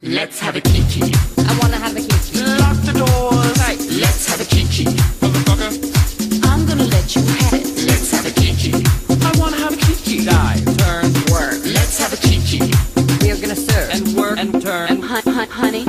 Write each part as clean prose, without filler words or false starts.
Let's have a kiki. I wanna have a kiki. Lock the doors. Right. Let's have a kiki. Motherfucker. I'm gonna let you have it. Let's have a kiki. I wanna have a kiki. Dive, turn, work. Let's have a kiki. We're gonna serve And work and turn. and honey.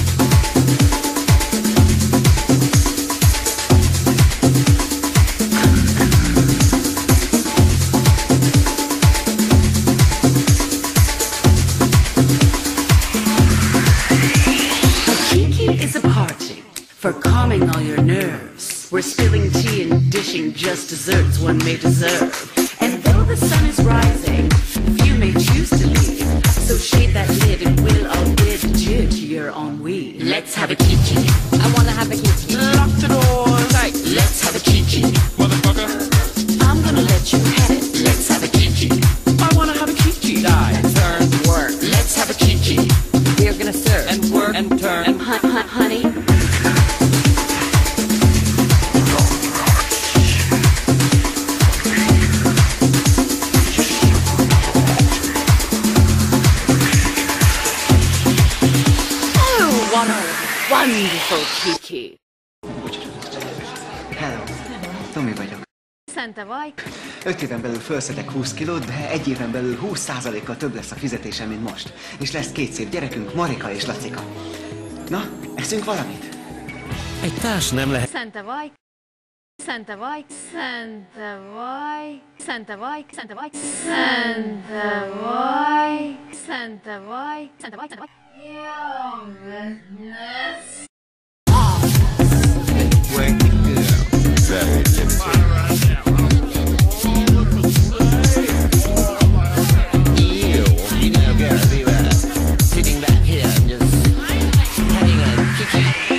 It's a party for calming all your nerves. We're spilling tea and dishing just desserts one may deserve. And though the sun is rising, few may choose to leave. So shade that lid and we'll all bid adieu to your ennui. Let's have a kiki. I wanna have a kiki. Lock the doors. Right. Let's have a kiki. Motherfucker. I'm gonna let you have it. Let's have a kiki. I wanna have a kiki. Dive, turn, work. Let's have a kiki. We're gonna serve And work and turn. And honey. Oh, what a wonderful kiki. Hello, Tomi vagyok. Szente vagy? 5 éven belül felszedek 20 kilót, de 1 éven belül 20%-kal több lesz a fizetésem, mint most. És lesz 2 szép gyerekünk, Marika és Lacika. Na, eszünk valamit? Egy társ nem lehet. Szente vagy? Szente vagy? Szente vagy? Szente vagy? Szente vagy? Szente vagy? Szente vagy? Szente vagy? Szente vagy? Sitting back here and just having a kiki.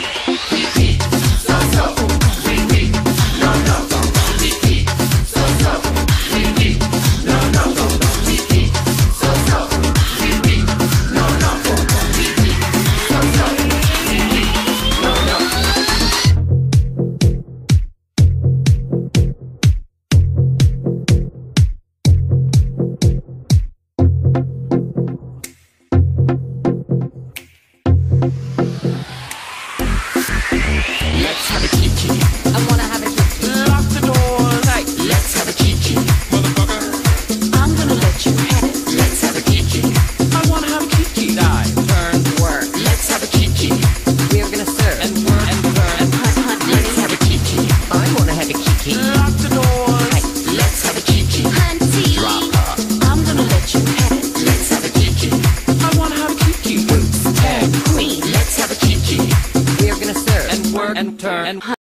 Let's have a kiki. I wanna have a kiki. Lock the doors. Right. Let's have a kiki. Motherfucker. I'm gonna let you have it. Let's have a kiki. I wanna have a kiki. Dive, turn, work. Let's have a kiki. We're gonna serve And work and turn. And Let's have a kiki. I wanna have a kiki. Lock the doors. Let's have a kiki. I'm gonna let you have it. Let's have a kiki. I wanna have a kiki. Tag queen. Let's have a kiki. We're gonna serve And work and turn.